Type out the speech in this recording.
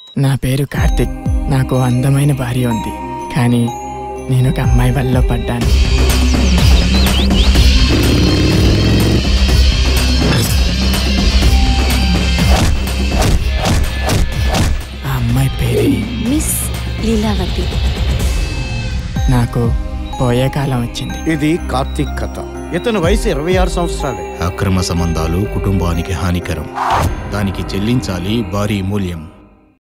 నా పేరు కార్తిక్. నాకు అందమైన భార్య ఉంది, కానీ నేను ఒక అమ్మాయి వల్ల పడ్డాను. ఆ అమ్మాయి పేరు మిస్ లీలావతి. నాకు పోయే కాలం వచ్చింది. ఇది కార్తిక్ కథ. ఇతని వయసు 26 సంవత్సరాలే. అక్రమ సంబంధాలు కుటుంబానికి హానికరం. దానికి చెల్లించాలి భారీ మూల్యం.